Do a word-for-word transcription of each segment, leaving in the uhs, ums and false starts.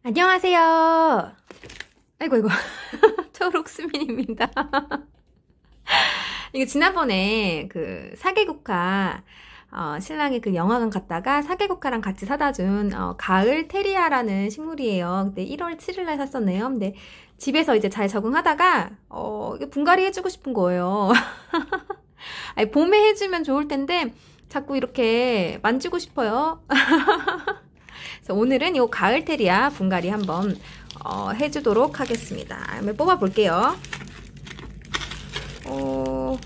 안녕하세요. 아이고, 이거. 초록수민입니다. 이거 지난번에 그 사계국화, 어, 신랑이 그 영화관 갔다가 사계국화랑 같이 사다 준, 어, 가을 테리아라는 식물이에요. 근데 일월 칠일날 샀었네요. 근데 집에서 이제 잘 적응하다가, 어, 분갈이 해주고 싶은 거예요. 아니, 봄에 해주면 좋을 텐데, 자꾸 이렇게 만지고 싶어요. 그래서 오늘은 이 가을 테리아 분갈이 한번 어, 해주도록 하겠습니다. 한번 뽑아 볼게요. 어,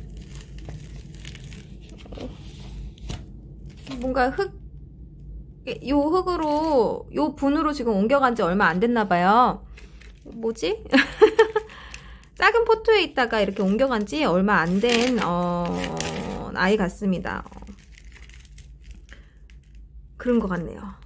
뭔가 흙, 요 흙으로, 요 분으로 지금 옮겨간 지 얼마 안 됐나 봐요. 뭐지? 작은 포트에 있다가 이렇게 옮겨간 지 얼마 안 된, 어, 아이 같습니다. 그런 것 같네요.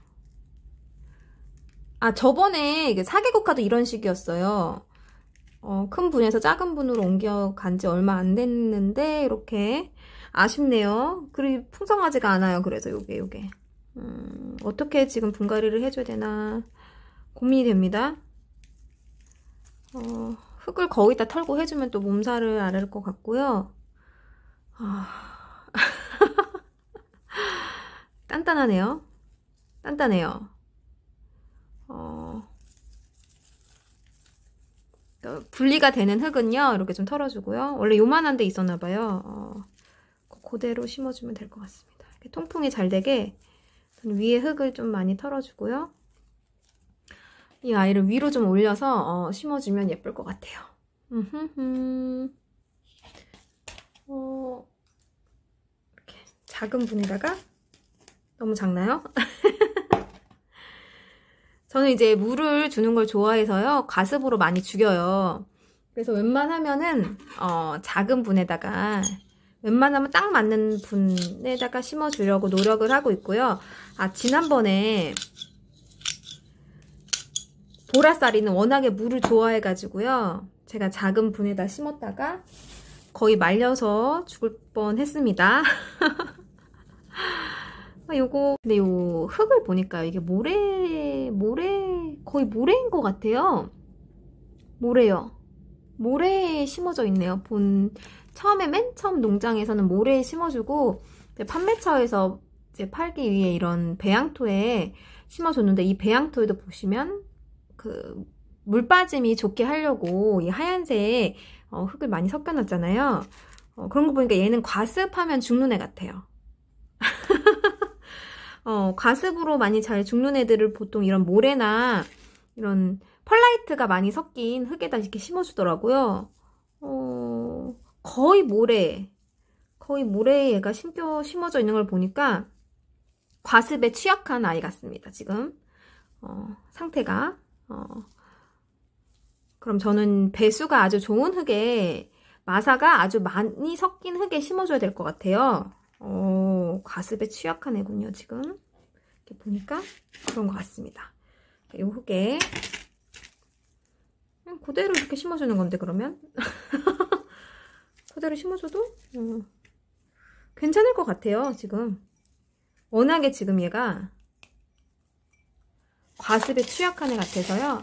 아, 저번에 사계국화도 이런 식이었어요. 어, 큰 분에서 작은 분으로 옮겨간 지 얼마 안 됐는데 이렇게 아쉽네요. 그리 풍성하지가 않아요. 그래서 요게 요게 음, 어떻게 지금 분갈이를 해줘야 되나 고민이 됩니다. 어, 흙을 거기다 털고 해주면 또 몸살을 앓을 것 같고요. 아... 단단하네요. 단단해요. 어, 분리가 되는 흙은요 이렇게 좀 털어주고요. 원래 요만한 데 있었나봐요. 어, 그대로 심어주면 될 것 같습니다. 이렇게 통풍이 잘 되게 위에 흙을 좀 많이 털어주고요. 이 아이를 위로 좀 올려서 어, 심어주면 예쁠 것 같아요. 어, 이렇게 작은 분에다가 너무 작나요? 저는 이제 물을 주는 걸 좋아해서요. 가습으로 많이 죽여요. 그래서 웬만하면은 어, 작은 분에다가 웬만하면 딱 맞는 분에다가 심어주려고 노력을 하고 있고요. 아, 지난번에 보라쌀이는 워낙에 물을 좋아해가지고요. 제가 작은 분에다 심었다가 거의 말려서 죽을 뻔했습니다. 아, 요거 근데 요 흙을 보니까 이게 모래 모래 거의 모래인 것 같아요. 모래요. 모래에 심어져 있네요. 본 처음에 맨 처음 농장에서는 모래에 심어주고 판매처에서 이제 팔기 위해 이런 배양토에 심어줬는데 이 배양토에도 보시면 그 물 빠짐이 좋게 하려고 이 하얀색 어, 흙을 많이 섞여놨잖아요. 어, 그런 거 보니까 얘는 과습하면 죽는 애 같아요. 어, 과습으로 많이 잘 죽는 애들을 보통 이런 모래나 이런 펄라이트가 많이 섞인 흙에다 이렇게 심어주더라고요. 어, 거의 모래, 거의 모래에 얘가 심겨, 심어져 있는 걸 보니까 과습에 취약한 아이 같습니다, 지금. 어, 상태가. 어, 그럼 저는 배수가 아주 좋은 흙에, 마사가 아주 많이 섞인 흙에 심어줘야 될 것 같아요. 어, 과습에 취약한 애군요, 지금. 이렇게 보니까 그런 것 같습니다. 이 흙에 그냥 그대로 이렇게 심어주는 건데, 그러면 그대로 심어줘도 어, 괜찮을 것 같아요. 지금 워낙에 지금 얘가 과습에 취약한 애 같아서요.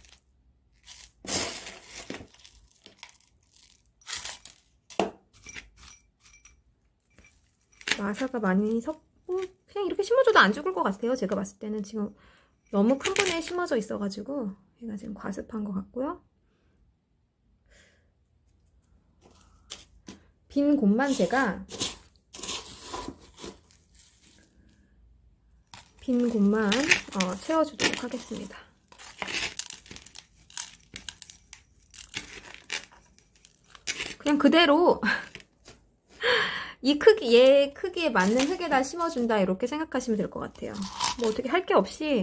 마사가 많이 섞고 그냥 이렇게 심어줘도 안 죽을 것 같아요. 제가 봤을 때는 지금 너무 큰 분에 심어져 있어가지고 얘가 지금 과습한 것 같고요. 빈 곳만 제가 빈 곳만 어, 채워주도록 하겠습니다. 그냥 그대로 이 크기, 얘 크기에 맞는 흙에다 심어준다 이렇게 생각하시면 될 것 같아요. 뭐 어떻게 할 게 없이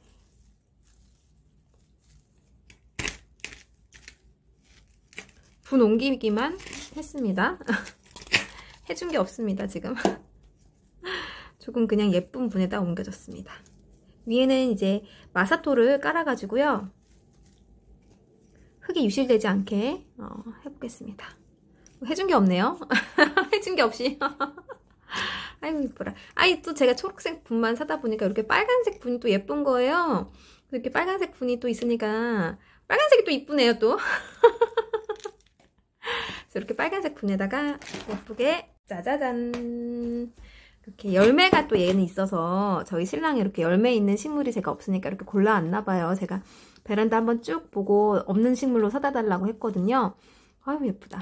분 옮기기만 했습니다. 해준 게 없습니다, 지금. 조금 그냥 예쁜 분에다 옮겨줬습니다. 위에는 이제 마사토를 깔아가지고요. 흙이 유실되지 않게 어, 해보겠습니다. 해준 게 없네요. 해준 게 없이. 아이고 이뻐라. 아이 또 제가 초록색 분만 사다 보니까 이렇게 빨간색 분이 또 예쁜 거예요. 이렇게 빨간색 분이 또 있으니까 빨간색이 또 이쁘네요 또. 그래서 이렇게 빨간색 분에다가 예쁘게 짜자잔 이렇게 열매가 또 얘는 있어서 저희 신랑이 이렇게 열매 있는 식물이 제가 없으니까 이렇게 골라왔나 봐요. 제가 베란다 한번 쭉 보고 없는 식물로 사다 달라고 했거든요. 아유 예쁘다.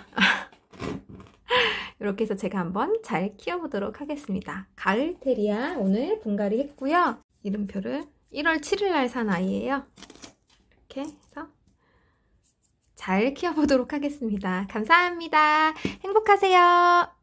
이렇게 해서 제가 한번 잘 키워보도록 하겠습니다. 가을 테리아 오늘 분갈이 했고요. 이름표를 일월 칠일 날 산 아이예요. 이렇게 해서 잘 키워보도록 하겠습니다. 감사합니다. 행복하세요.